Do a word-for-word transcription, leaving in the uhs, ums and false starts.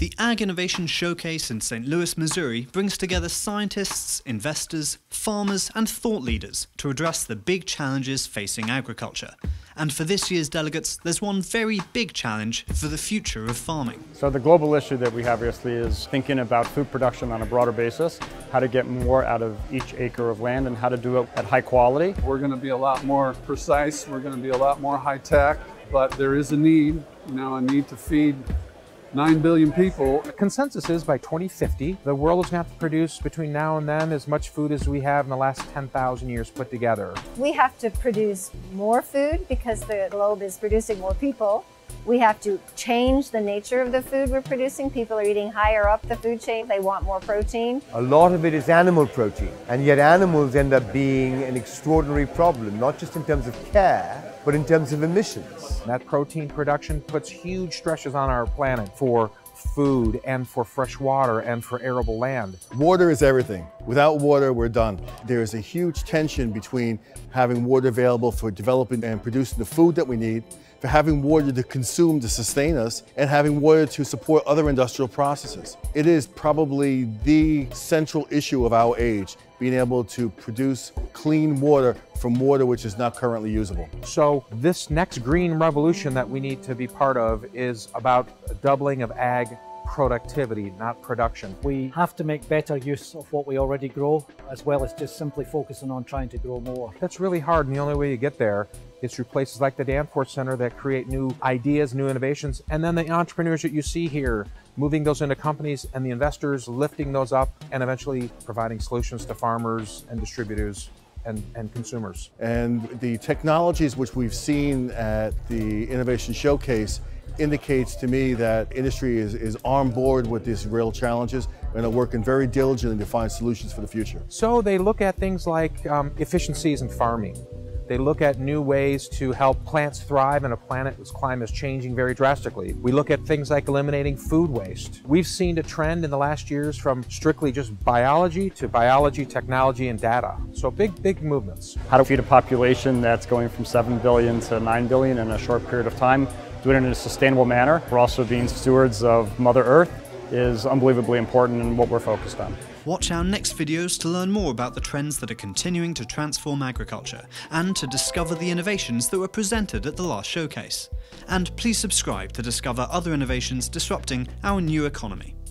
The Ag Innovation Showcase in Saint Louis, Missouri brings together scientists, investors, farmers and thought leaders to address the big challenges facing agriculture. And for this year's delegates, there's one very big challenge for the future of farming. So the global issue that we have obviously is thinking about food production on a broader basis, how to get more out of each acre of land and how to do it at high quality. We're going to be a lot more precise, we're going to be a lot more high tech, but there is a need, you know, a need to feed nine billion people. The consensus is by twenty fifty, the world is going to have to produce between now and then as much food as we have in the last ten thousand years put together. We have to produce more food because the globe is producing more people. We have to change the nature of the food we're producing. People are eating higher up the food chain. They want more protein. A lot of it is animal protein, and yet animals end up being an extraordinary problem, not just in terms of care, but in terms of emissions. That protein production puts huge stresses on our planet for food and for fresh water and for arable land. Water is everything. Without water, we're done. There is a huge tension between having water available for developing and producing the food that we need, for having water to consume to sustain us, and having water to support other industrial processes. It is probably the central issue of our age, being able to produce clean water from water which is not currently usable. So this next green revolution that we need to be part of is about a doubling of ag productivity, not production. We have to make better use of what we already grow, as well as just simply focusing on trying to grow more. That's really hard, and the only way you get there is through places like the Danforth Center that create new ideas, new innovations, and then the entrepreneurs that you see here, moving those into companies and the investors lifting those up and eventually providing solutions to farmers and distributors and, and consumers. And the technologies which we've seen at the Innovation Showcase indicates to me that industry is, is on board with these real challenges and are working very diligently to find solutions for the future. So they look at things like um, efficiencies in farming. They look at new ways to help plants thrive in a planet whose climate is changing very drastically. We look at things like eliminating food waste. We've seen a trend in the last years from strictly just biology to biology, technology, and data. So big, big movements. How to feed a population that's going from seven billion to nine billion in a short period of time, do it in a sustainable manner. We're also being stewards of Mother Earth is unbelievably important in what we're focused on. Watch our next videos to learn more about the trends that are continuing to transform agriculture and to discover the innovations that were presented at the last showcase. And please subscribe to discover other innovations disrupting our new economy.